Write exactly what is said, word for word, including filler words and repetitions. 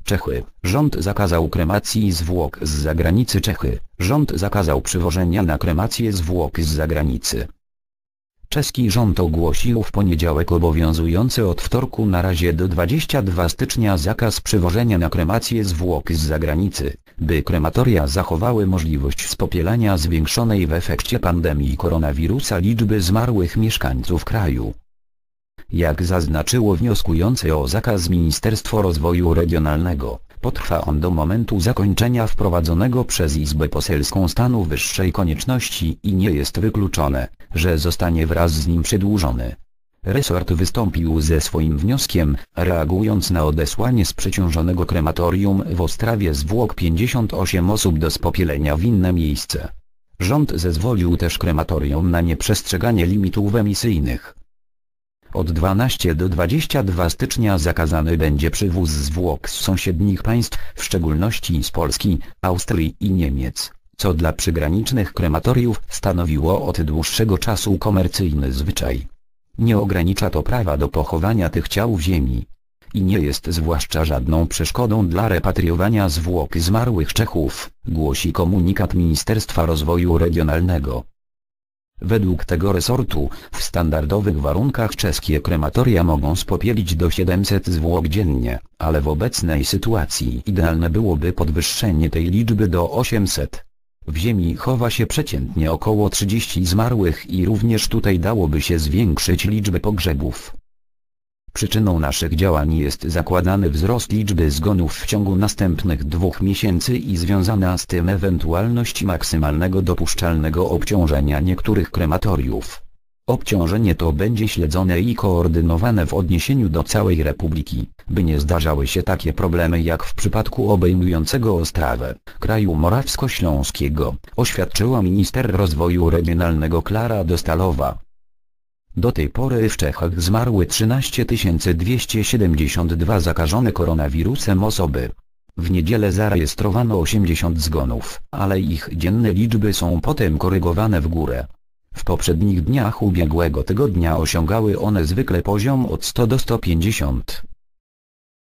Czechy. Rząd zakazał kremacji zwłok z zagranicy. Czechy. Rząd zakazał przywożenia na kremację zwłok z zagranicy. Czeski rząd ogłosił w poniedziałek obowiązujący od wtorku na razie do dwudziestego drugiego stycznia zakaz przywożenia na kremację zwłok z zagranicy, by krematoria zachowały możliwość spopielania zwiększonej w efekcie pandemii koronawirusa liczby zmarłych mieszkańców kraju. Jak zaznaczyło wnioskujące o zakaz Ministerstwo Rozwoju Regionalnego, potrwa on do momentu zakończenia wprowadzonego przez Izbę Poselską stanu wyższej konieczności i nie jest wykluczone, że zostanie wraz z nim przedłużony. Resort wystąpił ze swoim wnioskiem, reagując na odesłanie z przeciążonego krematorium w Ostrawie zwłok pięćdziesiąt osiem osób do spopielenia w inne miejsce. Rząd zezwolił też krematorium na nieprzestrzeganie limitów emisyjnych. Od dwunastego do dwudziestego drugiego stycznia zakazany będzie przywóz zwłok z sąsiednich państw, w szczególności z Polski, Austrii i Niemiec, co dla przygranicznych krematoriów stanowiło od dłuższego czasu komercyjny zwyczaj. Nie ogranicza to prawa do pochowania tych ciał w ziemi. I nie jest zwłaszcza żadną przeszkodą dla repatriowania zwłok zmarłych Czechów, głosi komunikat Ministerstwa Rozwoju Regionalnego. Według tego resortu, w standardowych warunkach czeskie krematoria mogą spopielić do siedemset zwłok dziennie, ale w obecnej sytuacji idealne byłoby podwyższenie tej liczby do osiemset. W ziemi chowa się przeciętnie około trzydziestu zmarłych i również tutaj dałoby się zwiększyć liczbę pogrzebów. Przyczyną naszych działań jest zakładany wzrost liczby zgonów w ciągu następnych dwóch miesięcy i związana z tym ewentualność maksymalnego dopuszczalnego obciążenia niektórych krematoriów. Obciążenie to będzie śledzone i koordynowane w odniesieniu do całej Republiki, by nie zdarzały się takie problemy jak w przypadku obejmującego Ostrawę, kraju morawsko-śląskiego, oświadczyła minister rozwoju regionalnego Klara Dostalowa. Do tej pory w Czechach zmarły trzynaście tysięcy dwieście siedemdziesiąt dwa zakażone koronawirusem osoby. W niedzielę zarejestrowano osiemdziesiąt zgonów, ale ich dzienne liczby są potem korygowane w górę. W poprzednich dniach ubiegłego tygodnia osiągały one zwykle poziom od stu do stu pięćdziesięciu.